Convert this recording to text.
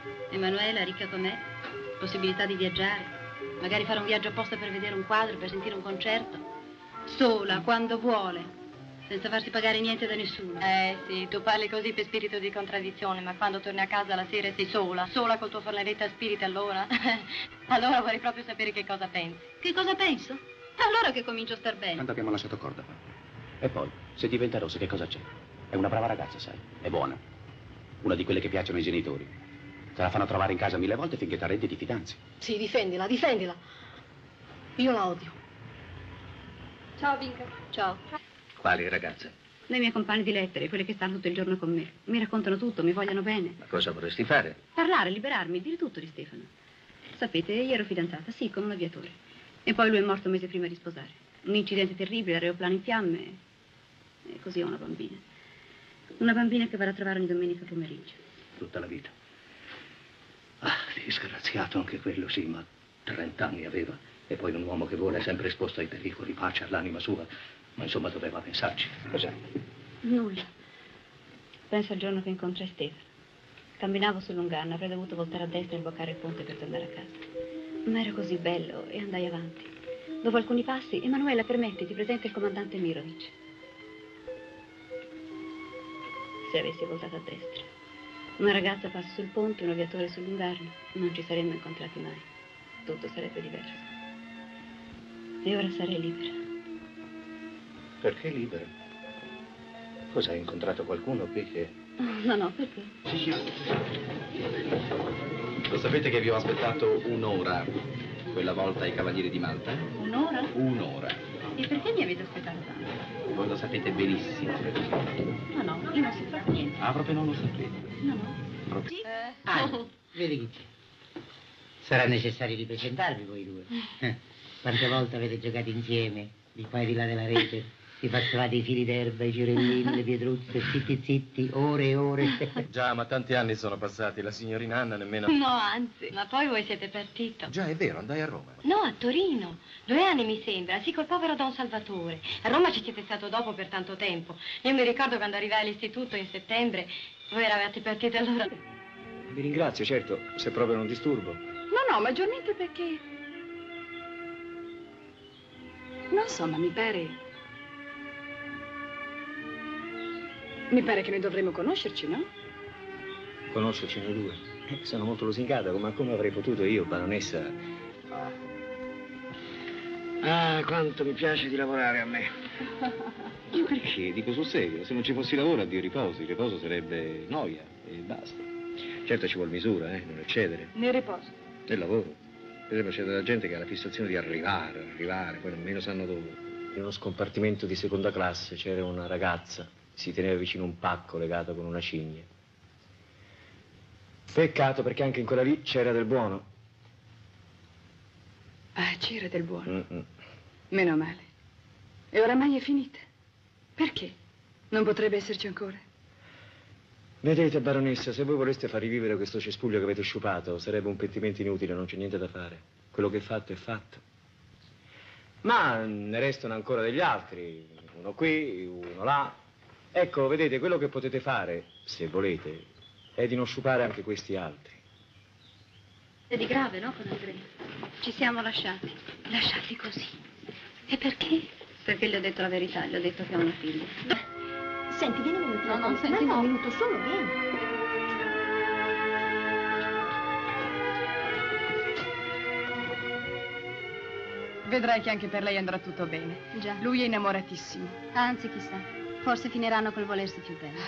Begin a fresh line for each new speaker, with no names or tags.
Emanuela, ricca com'è, possibilità di viaggiare, magari fare un viaggio apposta per vedere un quadro, per sentire un concerto, sola, quando vuole, senza farsi pagare niente da nessuno.
Sì, tu parli così per spirito di contraddizione, ma quando torni a casa la sera sei sola, sola col tuo fornelletto a spiriti, allora? Allora vorrei proprio sapere che cosa pensi.
Che cosa penso? Allora che comincio a star bene.
Tanto abbiamo lasciato corda. E poi, se diventa rossa, che cosa c'è? È una brava ragazza, sai, è buona. Una di quelle che piacciono ai genitori. Te la fanno trovare in casa 1000 volte finché ti arrendi e ti fidanzi.
Sì, difendila, difendila. Io la odio.
Ciao, Vinca.
Ciao.
Quali ragazze?
Le mie compagne di lettere, quelle che stanno tutto il giorno con me. Mi raccontano tutto, mi vogliono bene.
Ma cosa vorresti fare?
Parlare, liberarmi, dire tutto di Stefano. Sapete, io ero fidanzata, sì, con un aviatore. E poi lui è morto un mese prima di sposare. Un incidente terribile, l'aeroplano in fiamme. E così ho una bambina. Una bambina che vado a trovare ogni domenica pomeriggio.
Tutta la vita. Ah, disgraziato anche quello, sì, ma 30 anni aveva. E poi un uomo che vuole è sempre esposto ai pericoli, pace all'anima sua. Ma insomma doveva pensarci. Cos'è?
Nulla. Penso al giorno che incontrai Stefano. Camminavo sul Lungarno, avrei dovuto voltare a destra e imboccare il ponte per tornare a casa. Ma era così bello e andai avanti. Dopo alcuni passi, Emanuela, permetti, ti presenta il comandante Mirovic. Se avessi voltato a destra. Una ragazza passa sul ponte, un aviatore sul Lungarno. Non ci saremmo incontrati mai. Tutto sarebbe diverso. E ora sarei libera.
Perché libera? Cosa, hai incontrato qualcuno qui che...
No, no, perché?
Sì. Lo sapete che vi ho aspettato un'ora quella volta ai Cavalieri di Malta?
Un'ora?
Un'ora.
E perché mi avete aspettato tanto?
Voi lo sapete benissimo.
No, no, io non so proprio niente.
Ah, proprio non lo sapete.
No, no.
Proprio.
Vedi chi c'è. Sarà necessario ripresentarvi voi due. Quante volte avete giocato insieme, di qua e di là della rete? Vi passavate i fili d'erba, i girellini, le pietruzze, zitti zitti, ore e ore.
Già, ma tanti anni sono passati, la signorina Anna nemmeno...
No, anzi, ma poi voi siete partito.
Già, è vero, andai a Roma.
No, a Torino. 2 anni mi sembra, sì, col povero Don Salvatore. A Roma ci siete stato dopo per tanto tempo. Io mi ricordo quando arrivai all'istituto in settembre, voi eravate partiti allora.
Vi ringrazio, certo, se proprio non disturbo.
No, maggiormente perché... Non so, ma mi pare... Mi pare che noi dovremmo conoscerci, no?
Conoscerci noi due? Sono molto lusingata, ma come avrei potuto io, baronessa? Ah, quanto mi piace di lavorare a me. Perché? Dico sul serio, se non ci fossi lavoro, addio riposo. Il riposo sarebbe noia e basta. Certo ci vuol misura, non eccedere.
Nel riposo.
Nel lavoro. Per esempio c'è della gente che ha la fissazione di arrivare, poi nemmeno sanno dove. In uno scompartimento di seconda classe c'era una ragazza, si teneva vicino un pacco legato con una cinghia. Peccato perché anche in quella lì c'era del buono.
Ah, c'era del buono. Meno male. E oramai è finita. Perché? Non potrebbe esserci ancora?
Vedete, baronessa, se voi voleste far rivivere questo cespuglio che avete sciupato, sarebbe un pentimento inutile, non c'è niente da fare. Quello che è fatto è fatto. Ma ne restano ancora degli altri, uno qui, uno là. Ecco, vedete, quello che potete fare, se volete, è di non sciupare anche questi altri.
È di grave, no, con Andrea? Ci siamo lasciati. Lasciati così. E perché? Perché gli ho detto la verità, gli ho detto che ha una figlia.
Senti, vieni un minuto.
No, senti, no.
Un minuto solo, vieni. Vedrai che anche per lei andrà tutto bene.
Già.
Lui è innamoratissimo.
Anzi, chissà, forse finiranno col volersi più bene.